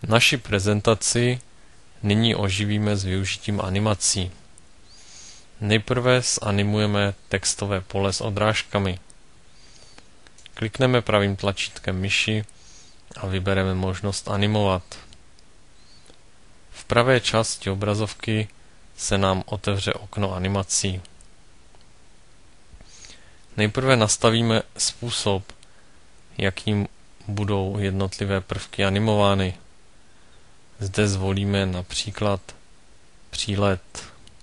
Naši prezentaci nyní oživíme s využitím animací. Nejprve zanimujeme textové pole s odrážkami. Klikneme pravým tlačítkem myši a vybereme možnost animovat. V pravé části obrazovky se nám otevře okno animací. Nejprve nastavíme způsob, jakým budou jednotlivé prvky animovány. Zde zvolíme například přílet.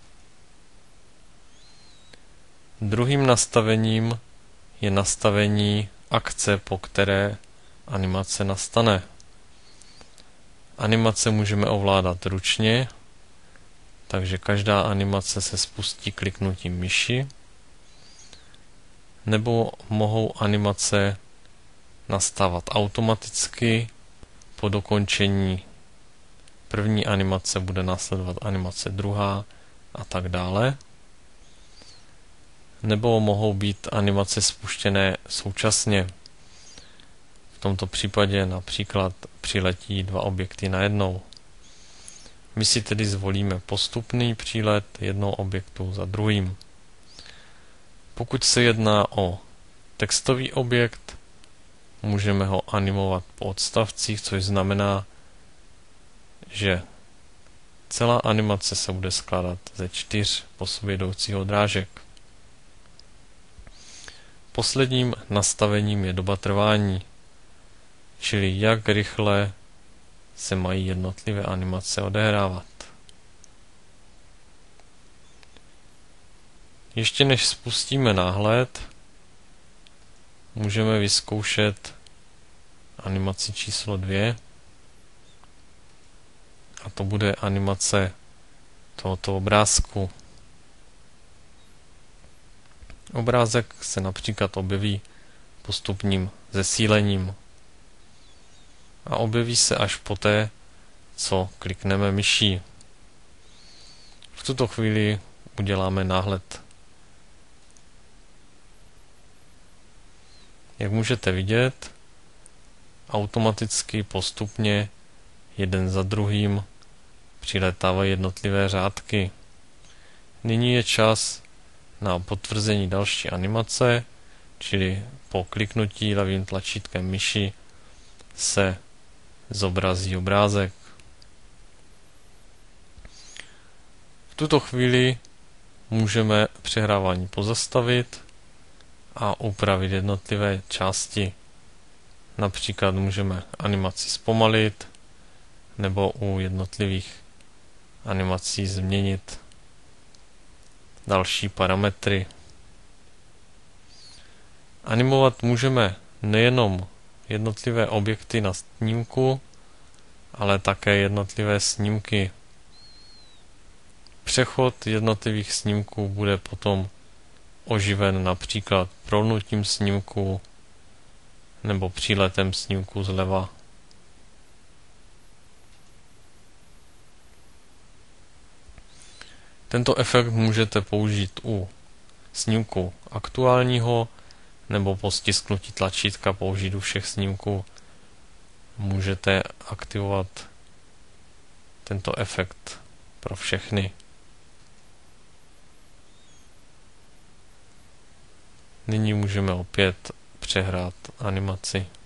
Druhým nastavením je nastavení akce, po které animace nastane. Animace můžeme ovládat ručně, takže každá animace se spustí kliknutím myši, nebo mohou animace nastávat automaticky. Po dokončení první animace bude následovat animace druhá a tak dále. Nebo mohou být animace spuštěné současně. V tomto případě například přiletí dva objekty najednou. My si tedy zvolíme postupný přílet jednoho objektu za druhým. Pokud se jedná o textový objekt, můžeme ho animovat po odstavcích, což znamená, že celá animace se bude skládat ze 4 po sobě jdoucích odrážek. Posledním nastavením je doba trvání, čili jak rychle se mají jednotlivé animace odehrávat. Ještě než spustíme náhled, můžeme vyzkoušet animaci číslo 2, a to bude animace tohoto obrázku. Obrázek se například objeví postupným zesílením a objeví se až poté, co klikneme myší. V tuto chvíli uděláme náhled. Jak můžete vidět, automaticky postupně jeden za druhým přiletávají jednotlivé řádky. Nyní je čas na potvrzení další animace, čili po kliknutí levým tlačítkem myši se zobrazí obrázek. V tuto chvíli můžeme přehrávání pozastavit a upravit jednotlivé části. Například můžeme animaci zpomalit nebo u jednotlivých animací změnit další parametry. Animovat můžeme nejenom jednotlivé objekty na snímku, ale také jednotlivé snímky. Přechod jednotlivých snímků bude potom oživen například prolnutím snímku nebo příletem snímku zleva. Tento efekt můžete použít u snímku aktuálního nebo po stisknutí tlačítka použít u všech snímků. Můžete aktivovat tento efekt pro všechny. Nyní můžeme opět přehrát animaci.